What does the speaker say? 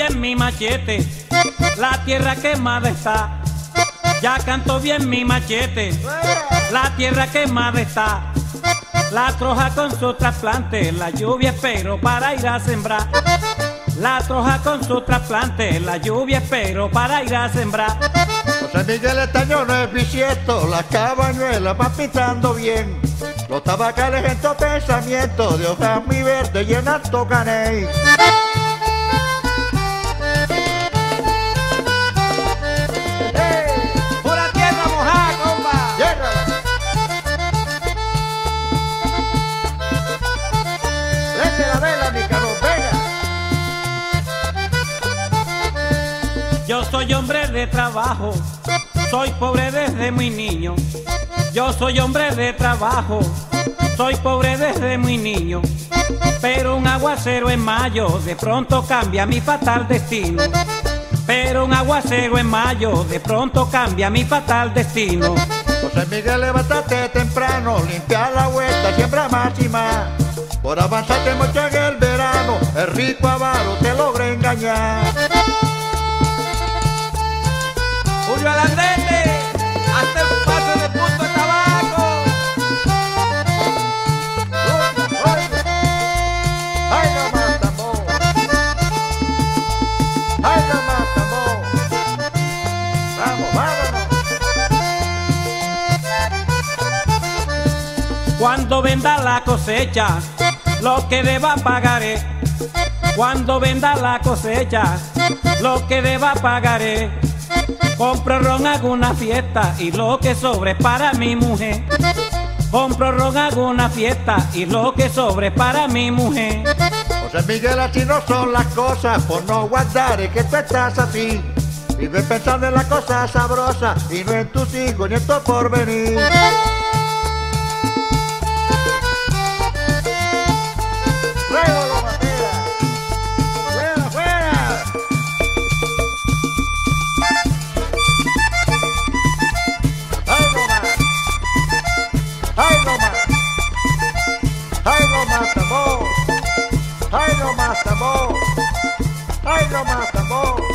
bien mi machete, la tierra quemada está. Ya canto bien mi machete, la tierra quemada está. La troja con su trasplante, la lluvia espero para ir a sembrar. La troja con su trasplante, la lluvia espero para ir a sembrar. José Miguel Estañón no es bisiesto, las cabañuelas van pintando bien. Los tabacales en tu pensamiento, de hojas muy verdes y en alto caney. ¡Pura tierra mojada, compa! ¡Prende la vela, mi Carlos, venga! Yo soy hombre de trabajo, soy pobre desde muy niño. Yo soy hombre de trabajo, soy pobre desde muy niño. Pero un aguacero en mayo de pronto cambia mi fatal destino. Pero un aguacero en mayo de pronto cambia mi fatal destino. José Miguel, levántate temprano, limpia la huerta, siembra más y más. Por avanzarte mucho en el verano, el rico avaro te logra engañar. Julio Alandete, hasta el paso de punto de tabaco. ¡Ay, no más tambor! ¡Ay, no más tambor! ¡Vamos, vámonos! Cuando venda la cosecha, lo que deba pagaré. Cuando venda la cosecha, lo que deba pagaré. Compro ron, hago una fiesta y lo que sobre para mi mujer. Compro ron, hago una fiesta y lo que sobre para mi mujer. José Miguel, así no son las cosas, por no guardar es que tú estás así. Vives pensando en las cosas sabrosas y no en tus hijos ni en tu porvenir. ¡Luego lo batera! ¡Fuera, fuera! ¡Ay, no más! ¡Ay, no más! ¡Ay, no más tambor! ¡Ay, no más tambor! ¡Ay, no más tambor!